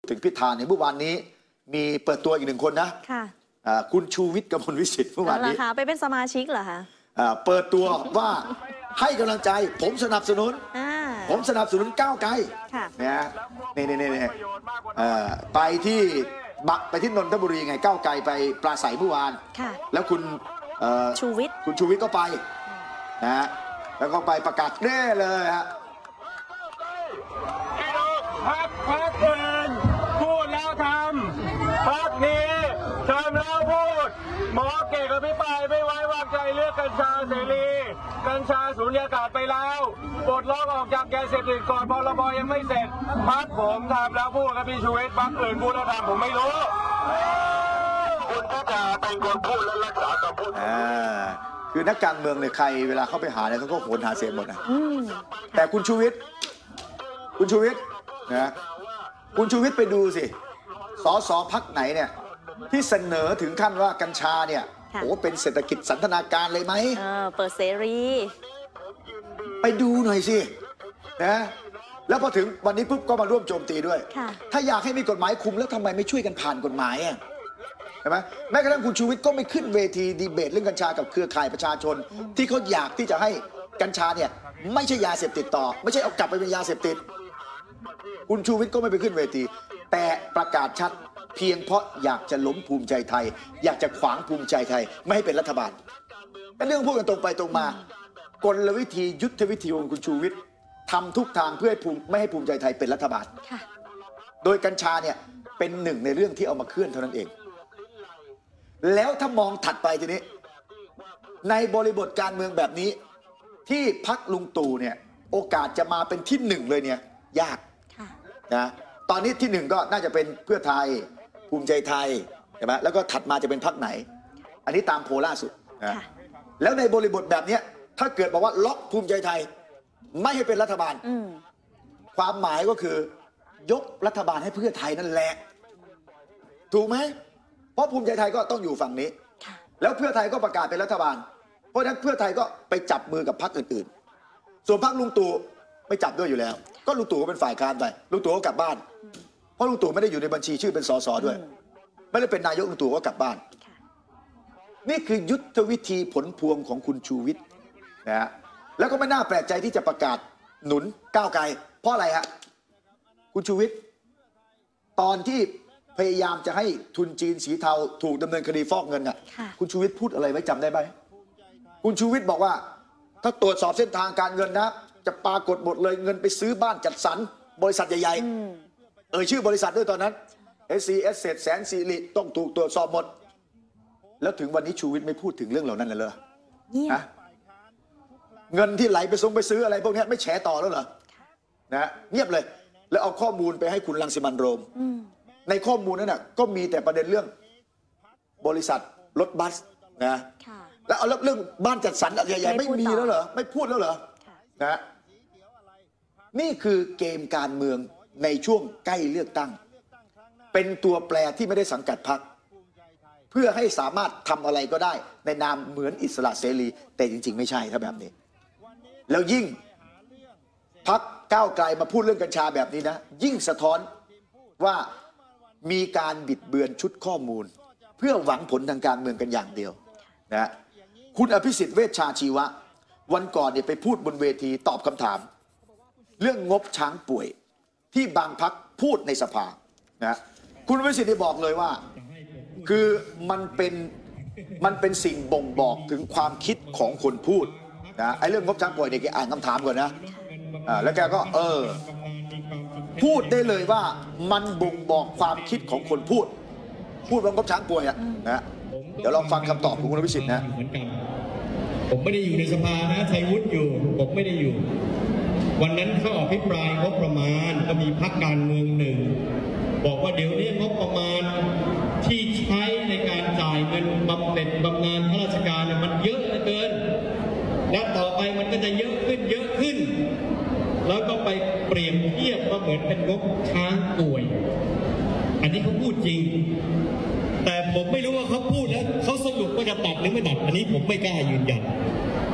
ถึงพิธาในเมื่อวานนี้มีเปิดตัวอีกหนึ่งคนนะค่ะคุณชูวิทย์กมลวิสิทธิ์เมื่อวานนี้ไปเป็นสมาชิกเหรอคะเปิดตัวว่าให้กำลังใจผมสนับสนุนก้าวไกลเนี่ยนี่ไปที่นนทบุรีไงก้าวไกลไปปราศัยเมื่อวานแล้วคุณชูวิทย์ก็ไปนะแล้วก็ไปประกาศแน่เลยฮะพักเกินพูดแล้วทำพักนี้ทำแล้วพูดหมอเก่งกับพี่ปายไม่ไว้วางใจเลือกกัญชาเสรีกัญชาสูญญากาศไปแล้วปลดล็อกออกจากยาเสพติดก่อนพรบยังไม่เสร็จพักผมทำแล้วพูดกับพี่ชูวิทย์พักอื่นพูดแล้วทำผมไม่รู้คุณก็จะเป็นคนพูดและรักษาคำพูดคือนักการเมืองเนี่ยใครเวลาเข้าไปหาเนี่ยเขาก็โหนหาเสียงหมดนะแต่คุณชูวิทย์นะคุณชูวิทย์ไปดูสิสสพรรคไหนเนี่ยที่เสนอถึงขั้นว่ากัญชาเนี่ยโอ้เป็นเศรษฐกิจสันทนาการเลยไหมเปิดเสรีไปดูหน่อยสินะแล้วพอถึงวันนี้ปุ๊บก็มาร่วมโจมตีด้วยถ้าอยากให้มีกฎหมายคุมแล้วทำไมไม่ช่วยกันผ่านกฎหมายอ่ะใช่ไหมแม้กระทั่งคุณชูวิทย์ก็ไม่ขึ้นเวทีดีเบตเรื่องกัญชากับเครือข่ายประชาชนที่เขาอยากที่จะให้กัญชาเนี่ยไม่ใช่ยาเสพติดต่อไม่ใช่เอากลับไปเป็นยาเสพติดคุณชูวิทย์ก็ไม่ไปขึ้นเวทีแต่ประกาศชัดเพียงเพราะอยากจะล้มภูมิใจไทยอยากจะขวางภูมิใจไทยไม่ให้เป็นรัฐบาลเป็นเรื่องพูดกันตรงไปตรงมากลวิธียุทธวิธีของคุณชูวิทย์ทำทุกทางเพื่อไม่ให้ภูมิใจไทยเป็นรัฐบาลโดยกัญชาเนี่ยเป็นหนึ่งในเรื่องที่เอามาเคลื่อนเท่านั้นเองแล้วถ้ามองถัดไปทีนี้ในบริบทการเมืองแบบนี้ที่พรรคลุงตู่เนี่ยโอกาสจะมาเป็นที่หนึ่งเลยเนี่ยยากนะตอนนี้ที่หนึ่งก็น่าจะเป็นเพื่อไทยภูมิใจไทยใช่ไหมแล้วก็ถัดมาจะเป็นพรรคไหนอันนี้ตามโพลล่าสุดนะแล้วในบริบทแบบนี้ถ้าเกิดบอกว่าล็อกภูมิใจไทยไม่ให้เป็นรัฐบาลความหมายก็คือยกรัฐบาลให้เพื่อไทยนั่นแหละถูกไหมเพราะภูมิใจไทยก็ต้องอยู่ฝั่งนี้แล้วเพื่อไทยก็ประกาศเป็นรัฐบาลเพราะฉะนั้นเพื่อไทยก็ไปจับมือกับพรรคอื่นๆส่วนพรรคลุงตู่ไม่จับด้วยอยู่แล้วก็ลุงตู่ก็เป็นฝ่ายค้านไปลุงตู่ก็กลับบ้านเพราะลุงตู่ไม่ได้อยู่ในบัญชีชื่อเป็นสสด้วยไม่ได้เป็นนายกลุงตู่ก็กลับบ้านนี่คือยุทธวิธีผลพวงของคุณชูวิทย์นะฮะแล้วก็ไม่น่าแปลกใจที่จะประกาศหนุนก้าวไกลเพราะอะไรฮะคุณชูวิทย์ตอนที่พยายามจะให้ทุนจีนสีเทาถูกดำเนินคดีฟอกเงินอ่ะคุณชูวิทย์พูดอะไรไว้จำได้ไหมคุณชูวิทย์บอกว่าถ้าตรวจสอบเส้นทางการเงินนะจะปรากฏหมดเลยเงินไปซื้อบ้านจัดสรรบริษัทใหญ่ๆชื่อบริษัทด้วยตอนนั้น SCS แสนสิริต้องถูกตรวจสอบหมดแล้วถึงวันนี้ชูวิทย์ไม่พูดถึงเรื่องเหล่านั้นเลยนะเงินที่ไหลไปซื้ออะไรพวกนี้ไม่แฉต่อแล้วเหรอนะเงียบเลยแล้วเอาข้อมูลไปให้คุณรังสิมันต์โรมในข้อมูลนั้นนะก็มีแต่ประเด็นเรื่องบริษัทรถบัสนะแล้วเอาเรื่องบ้านจัดสรรใหญ่ๆไม่มีแล้วเหรอไม่พูดแล้วเหรอนะนี่คือเกมการเมืองในช่วงใกล้เลือกตั้งเป็นตัวแปรที่ไม่ได้สังกัดพรรคเพื่อให้สามารถทำอะไรก็ได้ในนามเหมือนอิสระเสรีแต่จริงๆไม่ใช่ถ้าแบบนี้แล้วยิ่งพรรคก้าวไกลมาพูดเรื่องกัญชาแบบนี้นะยิ่งสะท้อนว่ามีการบิดเบือนชุดข้อมูลเพื่อหวังผลทางการเมืองกันอย่างเดียวนะคุณอภิสิทธิ์เวชชาชีวะวันก่อนเนี่ยไปพูดบนเวทีตอบคำถามเรื่องงบช้างป่วยที่บางพรรคพูดในสภานะคุณอภิสิทธิ์ได้บอกเลยว่าคือมันเป็นสิ่งบ่งบอกถึงความคิดของคนพูดนะไอ้เรื่องงบช้างป่วยเด็กอ่านคำถามก่อนนะแล้วแกก็พูดได้เลยว่ามันบ่งบอกความคิดของคนพูดว่างบช้างป่วยนะเดี๋ยวลองฟังคำตอบของคุณอภิสิทธิ์นะผมไม่ได้อยู่ในสภานะชัยวุฒิอยู่ผมไม่ได้อยู่วันนั้นเขาอภิปรายงบประมาณก็มีพรรคการเมืองหนึ่งบอกว่าเดี๋ยวนี้งบประมาณที่ใช้ในการจ่ายเงินบำเหน็จบำนาญข้าราชการมันเยอะเหลือเกินและต่อไปมันก็จะเยอะขึ้นแล้วก็ไปเปรียบเทียบว่าเหมือนเป็นงบช้างป่วยอันนี้เขาพูดจริงแต่ผมไม่รู้ว่าเขาพูดแล้วเขาสรุปว่าจะตัดหรือไม่ตัดอันนี้ผมไม่กล้ายืนยัน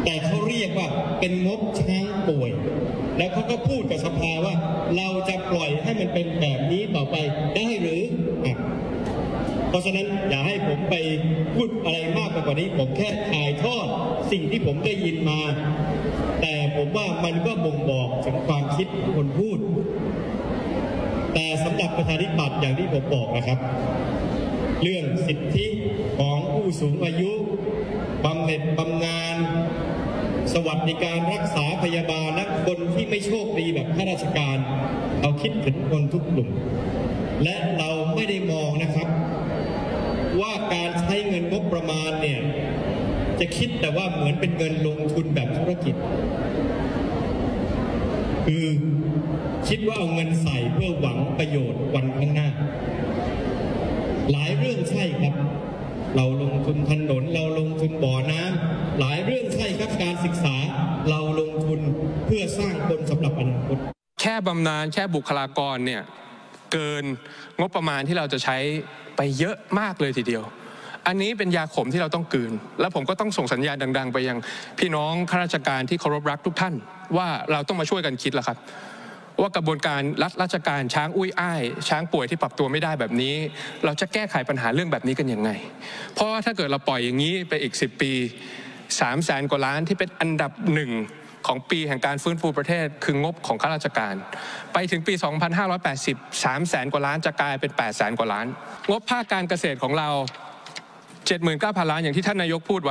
แต่เขาเรียกว่าเป็นงบช้างป่วยแล้วเขาก็พูดกับสภาว่าเราจะปล่อยให้มันเป็นแบบนี้ต่อไปได้หรือเพราะฉะนั้นอย่าให้ผมไปพูดอะไรมากไปกว่านี้ผมแค่ถ่ายทอดสิ่งที่ผมได้ยินมาแต่ผมว่ามันก็บ่งบอกถึงความคิดของคนพูดแต่สำหรับประชาธิปัตย์อย่างที่ผมบอกนะครับเรื่องสิทธิของผู้สูงอายุบำเหน็จบำนาญสวัสดิการรักษาพยาบาลและคนที่ไม่โชคดีแบบข้าราชการเราคิดถึงคนทุกกลุ่มและเราไม่ได้มองนะครับว่าการใช้เงินงบประมาณเนี่ยจะคิดแต่ว่าเหมือนเป็นเงินลงทุนแบบธุรกิจคือคิดว่าเอาเงินใส่เพื่อหวังประโยชน์วันข้างหน้าหลายเรื่องใช่ครับเราลงทุนถนนเราลงทุนบ่อน้ำหลายเรื่องใช่ครับการศึกษาเราลงทุนเพื่อสร้างคนสำหรับอนาคตแค่บำนาญแค่บุคลากรเนี่ยเกินงบประมาณที่เราจะใช้ไปเยอะมากเลยทีเดียวอันนี้เป็นยาขมที่เราต้องกลืนแล้วผมก็ต้องส่งสัญญาณดังๆไปยังพี่น้องข้าราชการที่เคารพรักทุกท่านว่าเราต้องมาช่วยกันคิดแล้วครับว่ากระบวนการรัฐราชการช้างอุ้ยอ้ายช้างป่วยที่ปรับตัวไม่ได้แบบนี้เราจะแก้ไขปัญหาเรื่องแบบนี้กันยังไงเพราะว่าถ้าเกิดเราปล่อยอย่างนี้ไปอีก10 ปี300,000 กว่าล้านที่เป็นอันดับ1ของปีแห่งการฟื้นฟูประเทศคืองบของข้าราชการไปถึงปี 2580 300,000 กว่าล้านจะกลายเป็น 800,000 กว่าล้านงบภาคการเกษตรของเรา 79,000 ล้านอย่างที่ท่านนายกพูดไว้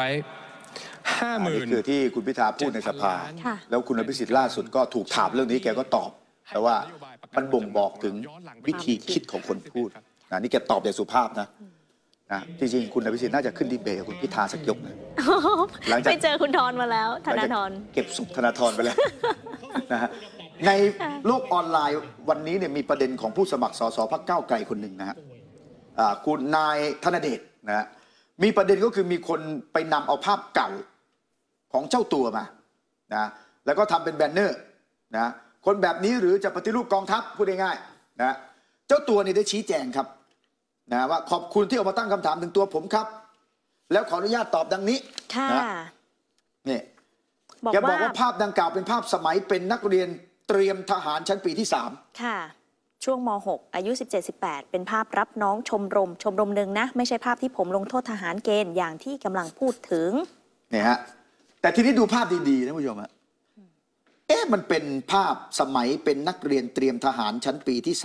50,000 นี่คือที่คุณพิธาพูดในสภาแล้วคุณอภิสิทธิ์ล่าสุดก็ถูกถามเรื่องนี้แกก็ตอบแต่ว่ามันบ่งบอกถึงวิธีคิดของคนพูดนี่แกตอบอย่างสุภาพนะจริงๆคุณอภิสิทธิ์น่าจะขึ้นดีเบตกับคุณพิธาสักยกนะไปเจอคุณธรมาแล้วธนาธรเก็บสุขธนาธรไปแล้วนะฮะในโลกออนไลน์วันนี้เนี่ยมีประเด็นของผู้สมัครสสพรรคก้าวไกลคนหนึ่งนะฮะคุณนายธนเดชนะฮะมีประเด็นก็คือมีคนไปนำเอาภาพเก่าของเจ้าตัวมานะแล้วก็ทำเป็นแบนเนอร์นะคนแบบนี้หรือจะปฏิรูปกองทัพพูดง่ายๆนะเจ้าตัวนี่ได้ชี้แจงครับนะว่าขอบคุณที่ออกมาตั้งคำถามถึงตัวผมครับแล้วขออนุญาตตอบดังนี้นะนี่แกบอกว่าภาพดังกล่าวเป็นภาพสมัยเป็นนักเรียนเตรียมทหารชั้นปีที่3 ค่ะช่วงม.6 อายุ 17-18 เป็นภาพรับน้องชมรมหนึ่งนะไม่ใช่ภาพที่ผมลงโทษทหารเกณฑ์อย่างที่กำลังพูดถึงเนี่ยฮะแต่ทีนี้ดูภาพดีๆนะผู้ชมฮะมันเป็นภาพสมัยเป็นนักเรียนเตรียมทหารชั้นปีที่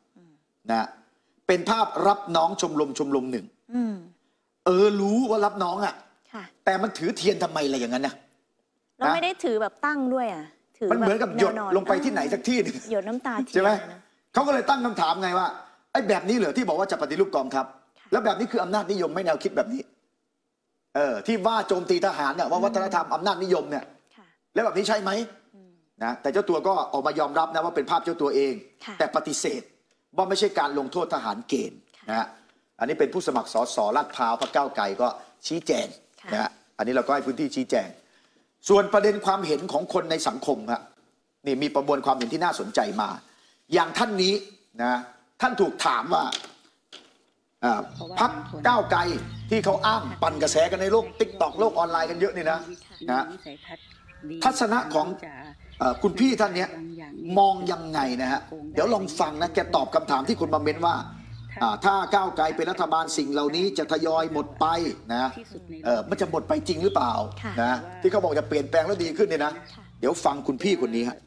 3นะเป็นภาพรับน้องชมรมหนึ่งรู้ว่ารับน้องอ่ะแต่มันถือเทียนทำไมอะไรอย่างนั้นนะเราไม่ได้ถือแบบตั้งด้วยอ่ะมันเหมือนกับหยดลงไปที่ไหนสักที่นึงหยดน้ำตาใช่ไหมเขาก็เลยตั้งคำถามไงว่าไอ้แบบนี้เหรอที่บอกว่าจะปฏิรูปกองทัพแล้วแบบนี้คืออำนาจนิยมไม่แนวคิดแบบนี้ที่ว่าโจมตีทหารเนี่ยว่าวัฒนธรรมอำนาจนิยมเนี่ยแล้วแบบนี้ใช่ไหมนะแต่เจ้าตัวก็ออกมายอมรับนะว่าเป็นภาพเจ้าตัวเองแต่ปฏิเสธว่าไม่ใช่การลงโทษทหารเกณฑ์นะฮะอันนี้เป็นผู้สมัครสสลาดพร้าวพรรคก้าวไกลก็ชี้แจงนะฮะอันนี้เราก็ให้พื้นที่ชี้แจงส่วนประเด็นความเห็นของคนในสังคมฮะนี่มีประมวลความเห็นที่น่าสนใจมาอย่างท่านนี้นะท่านถูกถามว่าพรรคก้าวไกลที่เขาอ้างปั่นกระแสกันในโลกTikTokโลกออนไลน์กันเยอะนี่นะทัศนะของคุณพี่ท่านนี้มองยังไงนะฮะเดี๋ยวลองฟังนะแกตอบคำถามที่คนมาเม้นว่าถ้าก้าวไกลเป็นรัฐบาลสิ่งเหล่านี้จะทยอยหมดไปนะมันจะหมดไปจริงหรือเปล่านะที่เขาบอกจะเปลี่ยนแปลงแล้วดีขึ้นเนี่ยนะเดี๋ยวฟังคุณพี่คนนี้ฮะ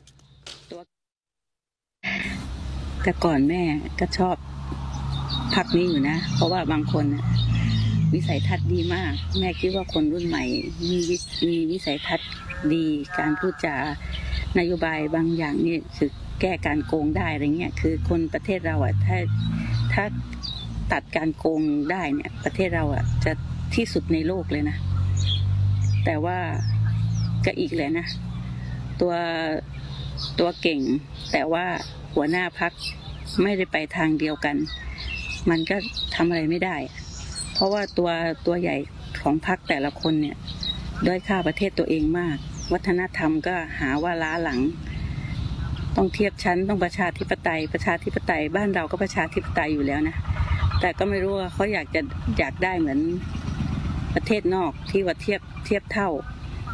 แต่ก่อนแม่ก็ชอบพรรคนี้อยู่นะเพราะว่าบางคนวิสัยทัศน์ดีมากแม่คิดว่าคนรุ่นใหม่มีวิสัยทัศน์ดีการพูดจานโยบายบางอย่างนี่คือแก้การโกงได้อะไรเงี้ยคือคนประเทศเราถ้าตัดการโกงได้เนี่ยประเทศเราจะที่สุดในโลกเลยนะแต่ว่าก็อีกเลยนะตัวเก่งแต่ว่าหัวหน้าพรรคไม่ได้ไปทางเดียวกันมันก็ทำอะไรไม่ได้เพราะว่าตัวใหญ่ของพรรคแต่ละคนเนี่ยด้อยค่าประเทศตัวเองมากวัฒนธรรมก็หาว่าล้าหลังต้องเทียบชั้นต้องประชาธิปไตยบ้านเราก็ประชาธิปไตยอยู่แล้วนะแต่ก็ไม่รู้ว่าเขาอยากได้เหมือนประเทศนอกที่ว่าเทียบเท่า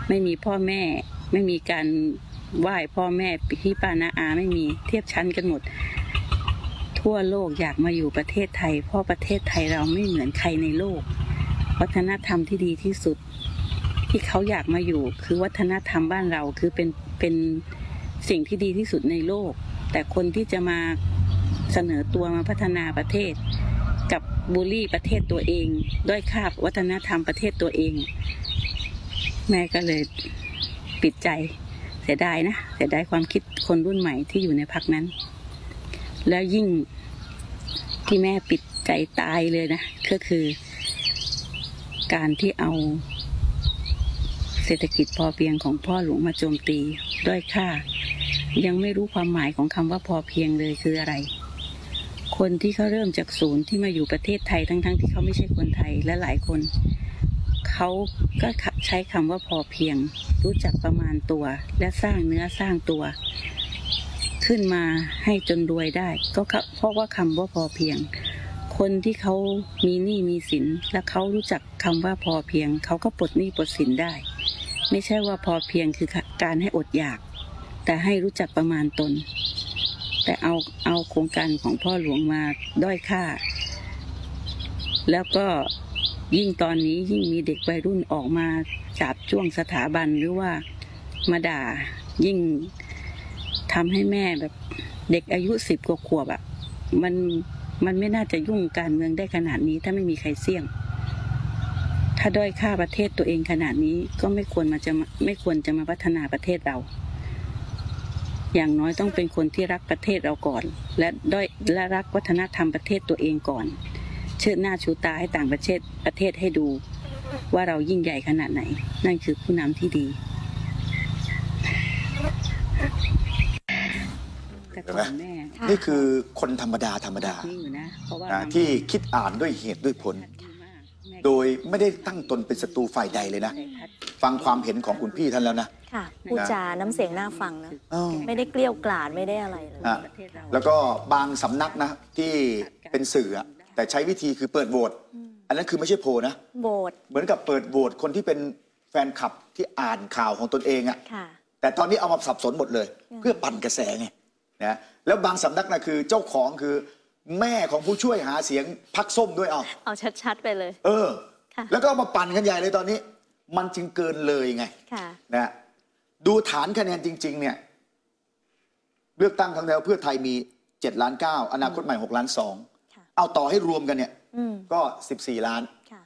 ไม่มีพ่อแม่ ไม่มีการไหว้พ่อแม่พี่ป้าน้าอาไม่มีเทียบชั้นกันหมด ทั่วโลกอยากมาอยู่ประเทศไทยเพราะประเทศไทยเราไม่เหมือนใครในโลกวัฒนธรรมที่ดีที่สุดที่เขาอยากมาอยู่คือวัฒนธรรมบ้านเราคือเป็นสิ่งที่ดีที่สุดในโลกแต่คนที่จะมาเสนอตัวมาพัฒนาประเทศกับบูลลี่ประเทศตัวเองด้อยค่าวัฒนธรรมประเทศตัวเองแม่ก็เลยปิดใจเสียดายนะเสียดายความคิดคนรุ่นใหม่ที่อยู่ในพรรคนั้นแล้วยิ่งที่แม่ปิดใจตายเลยนะก็คือการที่เอาเศรษฐกิจพอเพียงของพ่อหลวงมาโจมตีด้อยค่ายังไม่รู้ความหมายของคำว่าพอเพียงเลยคืออะไรคนที่เขาเริ่มจากศูนย์ที่มาอยู่ประเทศไทยทั้งที่เขาไม่ใช่คนไทยและหลายคนเขาก็ใช้คำว่าพอเพียงรู้จักประมาณตัวและสร้างเนื้อสร้างตัวขึ้นมาให้จนรวยได้ก็เพราะว่าคำว่าพอเพียงคนที่เขามีหนี้มีสินและเขารู้จักคำว่าพอเพียงเขาก็ปลดหนี้ปลดสินได้ไม่ใช่ว่าพอเพียงคือการให้อดอยากแต่ให้รู้จักประมาณตนแต่เอาโครงการของพ่อหลวงมาด้อยค่าแล้วก็ยิ่งตอนนี้ยิ่งมีเด็กวัยรุ่นออกมาจับจ้วงสถาบันหรือว่ามาด่ายิ่งทำให้แม่แบบเด็กอายุ10 กว่าขวบอ่ะมันไม่น่าจะยุ่งการเมืองได้ขนาดนี้ถ้าไม่มีใครเสี่ยงถ้าด้อยค่าประเทศตัวเองขนาดนี้ก็ไม่ควรจะมาพัฒนาประเทศเราอย่างน้อยต้องเป็นคนที่รักประเทศเราก่อนและรักวัฒนธรรมประเทศตัวเองก่อนเชิดหน้าชูตาให้ต่างประเทศให้ดูว่าเรายิ่งใหญ่ขนาดไหนนั่นคือผู้นำที่ดีแต่ก่อนแม่นี่คือคนธรรมดาที่คิดอ่านด้วยเหตุด้วยผลโดยไม่ได้ตั้งตนเป็นศัตรูฝ่ายใดเลยนะฟังความเห็นของคุณพี่ท่านแล้วนะค่ะพูดจาน้ำเสียงน่าฟังนะไม่ได้เกลี้ยวกล่อมไม่ได้อะไรเลยแล้วก็บางสำนักนะที่เป็นสื่อแต่ใช้วิธีคือเปิดโหวตอันนั้นคือไม่ใช่โพลนะโหวตเหมือนกับเปิดโหวตคนที่เป็นแฟนคลับที่อ่านข่าวของตนเองแต่ตอนนี้เอามาสับสนหมดเลยเพื่อปั่นกระแสไงนะแล้วบางสำนักนะคือเจ้าของคือแม่ของผู้ช่วยหาเสียงพรรคส้มด้วยเอาชัดๆไปเลยแล้วก็มาปั่นกันใหญ่เลยตอนนี้มันจึงเกินเลยไงนะดูฐานคะแนนจริงๆเนี่ยเลือกตั้งครั้งแล้วเพื่อไทยมี7.9 ล้านอนาคตใหม่6.2 ล้านเอาต่อให้รวมกันเนี่ยก็14 ล้าน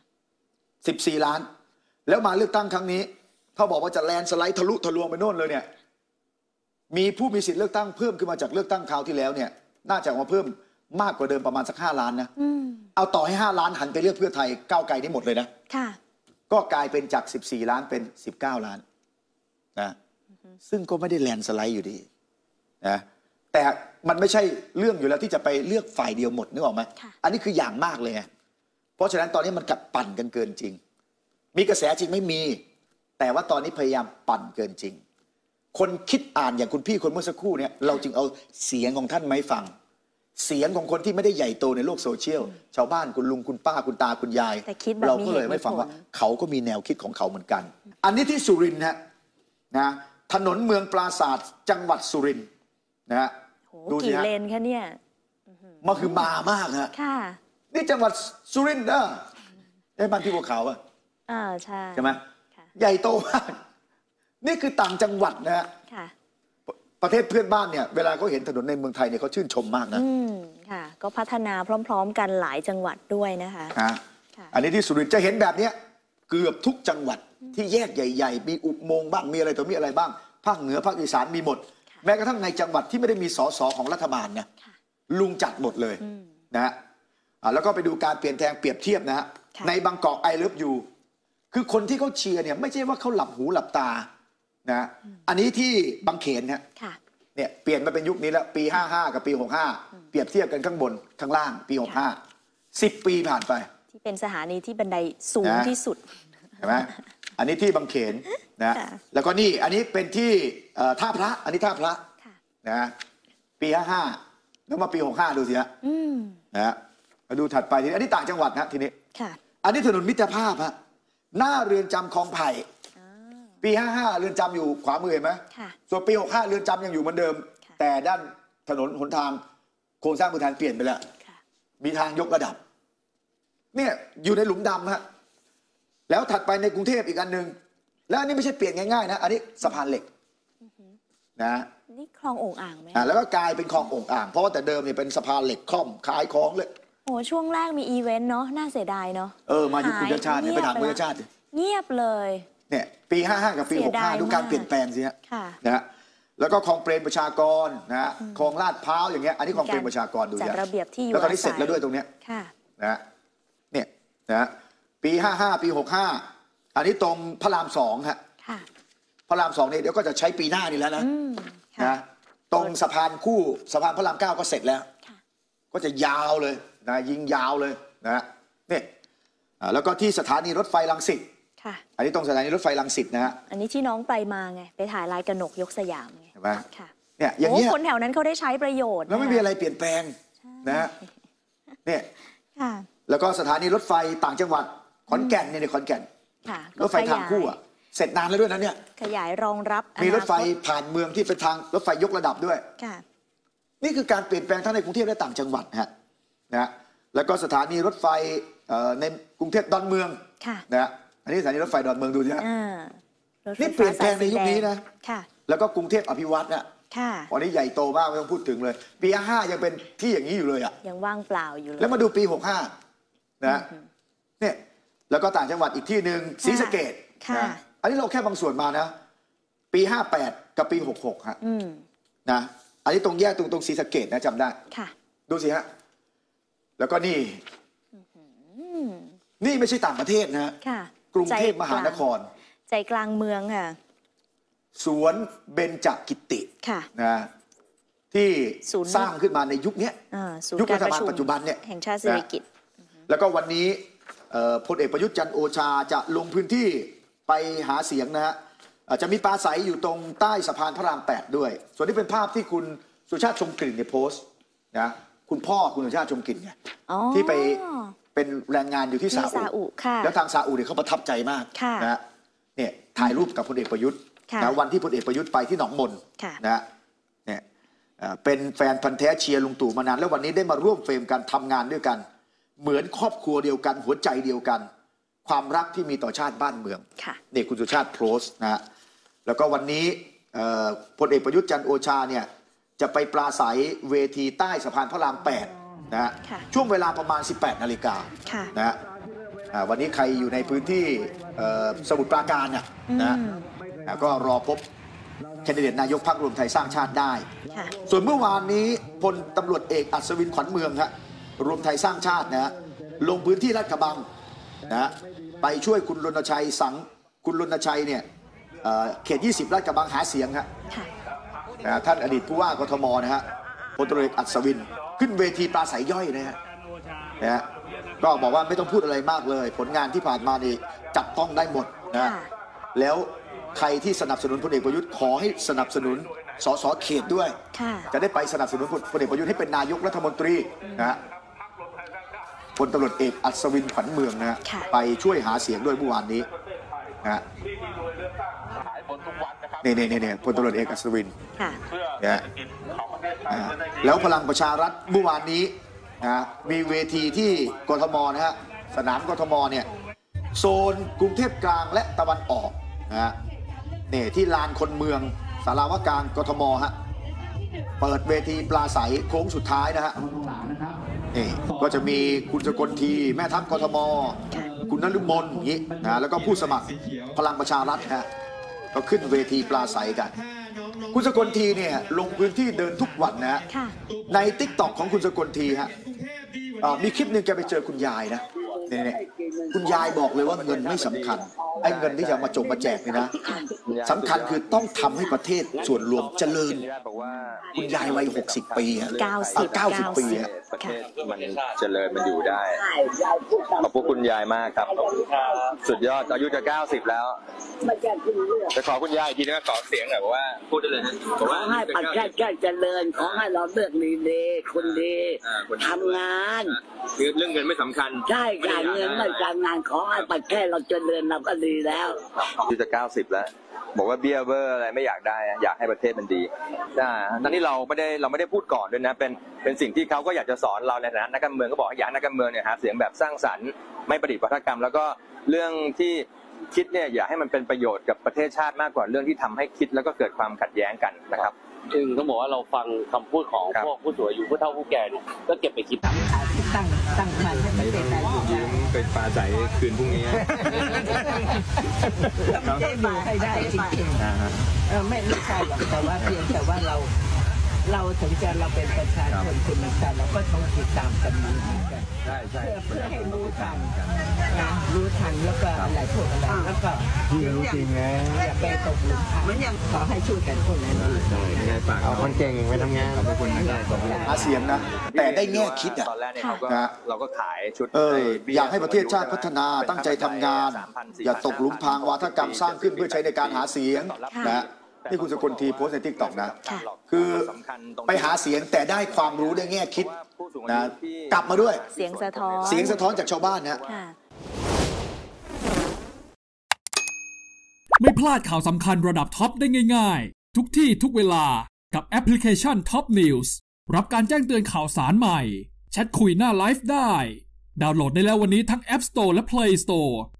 14 ล้านแล้วมาเลือกตั้งครั้งนี้เขาบอกว่าจะแลนสไลด์ทะลุทะลวงไปโน่นเลยเนี่ยมีผู้มีสิทธิ์เลือกตั้งเพิ่มขึ้นมาจากเลือกตั้งคราวที่แล้วเนี่ยน่าจะมาเพิ่มมากกว่าเดิมประมาณสัก5 ล้านนะเอาต่อให้5 ล้านหันไปเลือกเพื่อไทยก้าวไกลได้หมดเลยนะก็กลายเป็นจาก14 ล้านเป็น19 ล้านนะซึ่งก็ไม่ได้แลนสไลด์อยู่ดีนะแต่มันไม่ใช่เรื่องอยู่แล้วที่จะไปเลือกฝ่ายเดียวหมดนึกออกไหมอันนี้คืออย่างมากเลยไงเพราะฉะนั้นตอนนี้มันกัดปั่นกันเกินจริงมีกระแสจริงไม่มีแต่ว่าตอนนี้พยายามปั่นเกินจริงคนคิดอ่านอย่างคุณพี่คนเมื่อสักครู่เนี่ยเราจึงเอาเสียงของท่านมาให้ฟังเสียงของคนที่ไม่ได้ใหญ่โตในโลกโซเชียลชาวบ้านคุณลุงคุณป้าคุณตาคุณยายเราก็เลยไม่ฟังว่าเขาก็มีแนวคิดของเขาเหมือนกันอันนี้ที่สุรินทร์นะถนนเมืองปราสาทจังหวัดสุรินทร์นะฮะดูกี่เลนคะเนี่ยมันคือมามากฮะนี่จังหวัดสุรินทร์ได้บ้านที่ภูเขาใช่ไหมใหญ่โตมากนี่คือต่างจังหวัดนะฮะประเทศเพื่อนบ้านเนี่ยเวลาเขาเห็นถนนในเมืองไทยเนี่ยเขาชื่นชมมากนะค่ะก็พัฒนาพร้อมๆกันหลายจังหวัดด้วยนะคะอันนี้ที่สุรินทร์จะเห็นแบบนี้เกือบทุกจังหวัดที่แยกใหญ่ๆมีอุโมงค์บ้างมีอะไรต่อมีอะไรบ้างภาคเหนือภาคอีสานมีหมดแม้กระทั่งในจังหวัดที่ไม่ได้มีสสของรัฐบาลนะลุงจัดหมดเลยนะฮะแล้วก็ไปดูการเปลี่ยนแปลงเปรียบเทียบนะฮะในบางกอกไอเลิฟยูคือคนที่เขาเชียร์เนี่ยไม่ใช่ว่าเขาหลับหูหลับตานะอันนี้ที่บางเขนเนี่ยเปลี่ยนมาเป็นยุคนี้แล้วปี55กับปี65เปรียบเทียบกันข้างบนข้างล่างปี65 10 ปีผ่านไปที่เป็นสถานีที่บันไดสูงที่สุดเห็นไหมอันนี้ที่บางเขนนะแล้วก็นี่อันนี้เป็นที่ท่าพระอันนี้ท่าพระนะปี55แล้วมาปี65ดูสิฮะนะมาดูถัดไปทีนี้อันนี้ต่างจังหวัดนะทีนี้อันนี้ถนนมิตรภาพฮะหน้าเรือนจำคลองไผ่ปี 55 เรือนจำอยู่ขวามือเห็นไหมค่ะส่วนปี 65 เรือนจำยังอยู่เหมือนเดิมค่ะแต่ด้านถนนหนทางโครงสร้างพื้นฐานเปลี่ยนไปแล้วค่ะมีทางยกระดับ เนี่ยอยู่ในหลุมดำฮะแล้วถัดไปในกรุงเทพอีกอันหนึ่งแล้วอันนี้ไม่ใช่เปลี่ยนง่ายๆนะอันนี้สะพานเหล็กนะนี่คลองโอ่งอ่างไหมแล้วก็กลายเป็นคลองโอ่งอ่างเพราะว่าแต่เดิมเนี่ยเป็นสะพานเหล็กคล่อมขายของเลยโอ้ช่วงแรกมีอีเวนต์เนาะน่าเสียดายเนาะมาอยู่คุณชาติเนี่ยไปถามคุณชาติเงียบเลยเนี่ยปี 55 กับปีเสียดาย 65ดูการมากเปลี่ยนแปลงสิฮะค่ะนะฮะแล้วก็คลองเปรมประชากรนะฮะคลองลาดพร้าวอย่างเงี้ยอันนี้คลองเปรมประชากรดูจัดเนี่ยระเบียบที่อยู่แล้วตอนนี้อาศัยเสร็จแล้วด้วยตรงเนี้ยค่ะนะฮะเนี่ยนะฮะปี 55 ปี 65 อันนี้ตรงพระราม 2ฮะค่ะพระราม 2เนี่ยเดี๋ยวก็จะใช้ปีหน้านี่แล้วนะค่ะนะตรงสะพานคู่สะพานพระราม 9ก็เสร็จแล้วค่ะก็จะยาวเลยนะยิงยาวเลยนะฮะเนี่ยแล้วก็ที่สถานีรถไฟรังสิตค่ะอันนี้ตรงสถานีรถไฟรังสิตนะฮะอันนี้ที่น้องไปมาไงไปถ่ายลายกระหนกยกสยามไงเห็นไหมค่ะเนี่ยอย่างเงี้ยโคนแถวนั้นเขาได้ใช้ประโยชน์แล้วไม่มีอะไรเปลี่ยนแปลงนะฮะเนี่ยค่ะแล้วก็สถานีรถไฟต่างจังหวัดขอนแก่นเนี่ยขอนแก่นค่ะรถไฟทางคู่อะเสร็จนานแล้วด้วยนะเนี่ยขยายรองรับมีรถไฟอนาคตผ่านเมืองที่เป็นทางรถไฟยกระดับด้วยค่ะนี่คือการเปลี่ยนแปลงทั้งในกรุงเทพและต่างจังหวัดฮะนะฮะแล้วก็สถานีรถไฟในกรุงเทพดอนเมืองค่ะนะฮะอันนี้สถานีรถไฟดอนเมืองดูสิฮะรถไฟนี่เปลี่ยนแปลงในยุคนี้นะค่ะแล้วก็กรุงเทพอภิวัตน์น่ะค่ะวันนี้ใหญ่โตมากไม่ต้องพูดถึงเลย ปี 55 ยังเป็นที่อย่างนี้อยู่เลยอ่ะยังว่างเปล่าอยู่เลยแล้วมาดูปี 65 นะฮะเนี่ยแล้วก็ต่างจังหวัดอีกที่หนึ่งศรีสะเกษค่ะนะอันนี้เราแค่บางส่วนมานะ ปี 58 กับปี 66ฮะนะอันนี้ตรงแยกตรงศรีสะเกษนะจำได้ค่ะดูสิฮะแล้วก็นี่นี่ไม่ใช่ต่างประเทศนะฮะค่ะกรุงเทพมหานครใจกลางเมืองค่ะสวนเบญจกิติค่ะนะที่ศูนย์สร้างขึ้นมาในยุคนี้ศูนยุคย์การรัฐประบาลชุมปัจจุบันเนี่ยแห่งชาติสิริกิติ์แล้วก็วันนี้พลเอกประยุทธ์จันทร์โอชาจะลงพื้นที่ไปหาเสียงนะฮะจะมีปราศัยอยู่ตรงใต้สะพานพระราม 8 ด้วย ส่วนนี้เป็นภาพที่คุณสุชาติชมกลิ่นเนี่ยโพสต์นะคุณพ่อคุณสุชาติชมกลิ่นไงอ๋อที่ไปเป็นแรงงานอยู่ที่ที่ซาซาอุ ค่ะแล้วทางซาอุเนี่ยเขาประทับใจมากค่ะนะฮะเนี่ยถ่ายรูปกับพลเอกประยุทธ์ค่ะนะวันที่พลเอกประยุทธ์ไปที่หนองมนค่ะนะฮะเนี่ยเป็นแฟนพันธ์แท้เชียร์ลุงตู่มานานแล้ววันนี้ได้มาร่วมเฟรมกันทำงานด้วยกัน เหมือนครอบครัวเดียวกันหัวใจเดียวกัน ความรักที่มีต่อชาติบ้านเมืองค่ะนี่คุณสุชาติโพสต์นะฮะแล้วก็วันนี้พลเอกประยุทธ์จันทร์โอชาเนี่ยจะไปปราศัยเวทีใต้สะพานพระราม 8 นะฮะค่ะช่วงเวลาประมาณ 18 นาฬิกาค่ะนะฮะวันนี้ใครอยู่ในพื้นที่สมุทรปราการน่ะนะฮะก็รอพบแคนดิเดตนายกพรรครวมไทยสร้างชาติได้ค่ะส่วนเมื่อวานนี้พลตำรวจเอกอัศวินขวัญเมืองฮะรวมไทยสร้างชาตินะฮะลงพื้นที่ลาดกระบังนะฮะไปช่วยคุณรณชัยคุณรณชัยเนี่ยเขต 20 ลาดกระบังหาเสียงฮะค่ะท่านอดีตผู้ว่ากทมนะฮะพลตำรวจเอกอัศวินขึ้นเวทีปราศัยย่อยนะฮะก็บอกว่าไม่ต้องพูดอะไรมากเลย ผลงานที่ผ่านมานี่จับต้องได้หมดนะค่ะแล้วใครที่สนับสนุนพลเอกประยุทธ์ขอให้สนับสนุนสสเขตด้วยค่ะจะได้ไปสนับสนุนพลเอกประยุทธ์ให้เป็นนายกรัฐมนตรีนะฮะพลตำรวจเอกอัศวินขวัญเมืองนะฮะค่ะไปช่วยหาเสียงด้วยเมื่อวานนี้นะฮะนี่พลตำรวจเอกอัศวินค่ะนะแล้วพลังประชารัฐเมื่อวานนี้นะมีเวทีที่กทมนะฮะสนามกทมเนี่ยโซนกรุงเทพกลางและตะวันออกนะฮะนี่ที่ลานคนเมืองสารวการกทมฮะเปิดเวทีปราศัยโค้งสุดท้ายนะฮะนี่ก็จะมีคุณสกลทีแม่ทัพกทมคุณนฤมลอย่างนี้นะแล้วก็ผู้สมัครพลังประชารัฐฮะก็ขึ้นเวทีปราศัยกันคุณสกลทีเนี่ยลงพื้นที่เดินทุกวันนะฮะค่ะใน TikTok ของคุณสกลทีฮะมีคลิปหนึ่งแกไปเจอคุณยายนะเนี่ยคุณยายบอกเลยว่าเงินไม่สำคัญไอ้เงินที่จะมาแจกเนี่ยนะสำคัญคือต้องทำให้ประเทศส่วนรวมเจริญคุณยายวัย60 ปีฮะ 90 ปีฮะประเทศมันเจริญมันอยู่ได้ขอบพระคุณยายมากครับสุดยอดอายุจะ90แล้วจะขอคุณยายอีกทีนึงขอเสียงหน่อยบอกว่าพูดได้เลยนะบอกว่าให้ประเทศชาติเจริญขอให้เราเลือกดีๆคนดีทำงานคือเรื่องเงินไม่สำคัญใช่การเงินไม่การงานขอให้ประเทศเราเจริญเราก็ดีแล้วอายุจะ90แล้วบอกว่าเบี้ยเบอร์อะไรไม่อยากได้อยากให้ประเทศมันดีนั่นนี่เราไม่ได้พูดก่อนด้วยนะเป็นสิ่งที่เขาก็อยากจะสอนเราในฐานะนักการเมืองก็บอกอยากนักการเมืองเนี่ยหาเสียงแบบสร้างสรรค์ไม่ประดิษฐ์วัฒกรรมแล้วก็เรื่องที่คิดเนี่ยอย่าให้มันเป็นประโยชน์กับประเทศชาติมากกว่าเรื่องที่ทำให้คิดแล้วก็เกิดความขัดแย้งกันนะครับซึ่งต้องบอกว่าเราฟังคำพูดของพวกผู้สูงอายุผู้เฒ่าผู้แก่ก็เก็บไปคิดตั้งมันให้มันเป็นอะไรอยู่ไปปลาใสคืนพรุ่งนี้ไม่ได้ดูให้ได้จริงๆไม่ใช่หรอกแต่ว่าเพียงแต่ว่าเราถึงจะเราเป็นประชาชนคนหนึ่งเราก็ต้องติดตามกันมาใช่เพื่อให้รู้ทันแล้วก็อะไรพวกอะไรแล้วก็รู้จริงนะอย่าไปตกหลุมพรางขอให้ช่วยกันพวกนั้นเอาคนเก่งไปทำงานขอบคุณนะครับหาเสียงนะแต่ได้แง่คิดอ่ะตอนแรกเนี่ยเราก็ขายชุดอยากให้ประเทศชาติพัฒนาตั้งใจทำงานอย่าตกหลุมพรางวาทกรรมสร้างขึ้นเพื่อใช้ในการหาเสียงนะที่คุณสกลทีโพสต์ในทิกตอกนะคือไปหาเสียงแต่ได้ความรู้ได้แง่คิดนะกลับมาด้วยเสียงสะท้อนจากชาวบ้านนะไม่พลาดข่าวสำคัญระดับท็อปได้ง่ายๆทุกที่ทุกเวลากับแอปพลิเคชัน Top News รับการแจ้งเตือนข่าวสารใหม่แชทคุยหน้าไลฟ์ได้ดาวน์โหลดได้แล้ววันนี้ทั้ง App Store และ Play Store